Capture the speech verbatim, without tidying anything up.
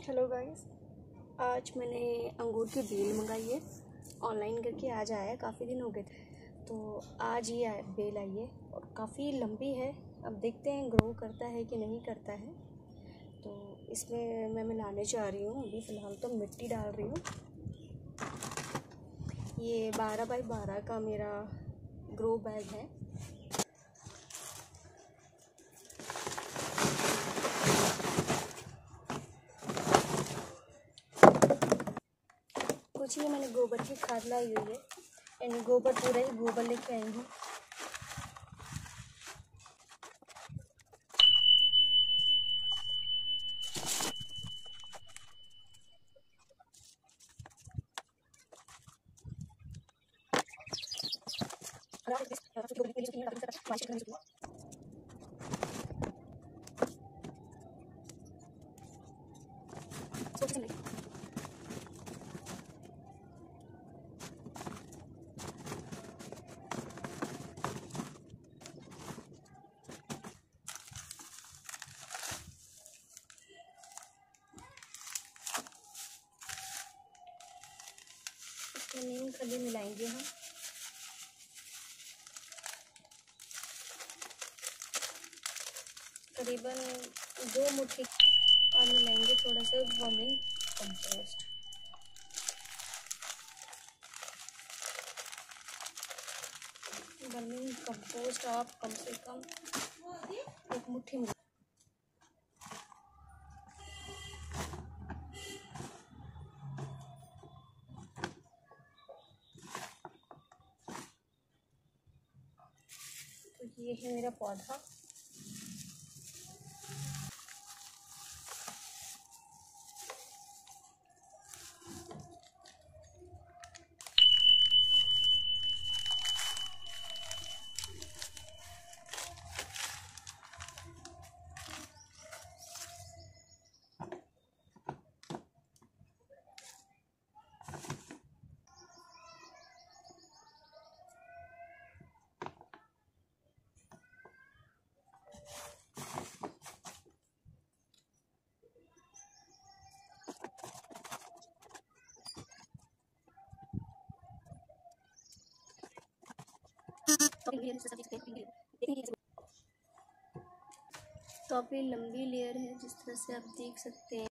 Hello guys, आज मैंने अंगूर की बेल मंगाई है ऑनलाइन करके। आज आया है, काफ़ी दिन हो गए थे तो आज ये आया, बेल आई है और काफ़ी लंबी है। अब देखते हैं ग्रो करता है कि नहीं करता है। तो इसमें मैं मिलाने जा रही हूँ। अभी फ़िलहाल तो मिट्टी डाल रही हूँ। ये बारह बाई बारह का मेरा ग्रो बैग है। कुछ ही मैंने गोबर की खाद लाई हुई है, यानी गोबर पूरा ही गोबर लेके आई हूँ। नीम खली मिलाएंगे हम। करीबन दो मुट्ठी और मिलाएंगे थोड़ा सा वर्मिंग कंपोस्ट। वर्मिंग कंपोस्ट आप कम से कम एक मुट्ठी मिला। तो ये है मेरा पौधा। काफ़ी लंबी लेयर है, जिस तरह से आप देख सकते हैं।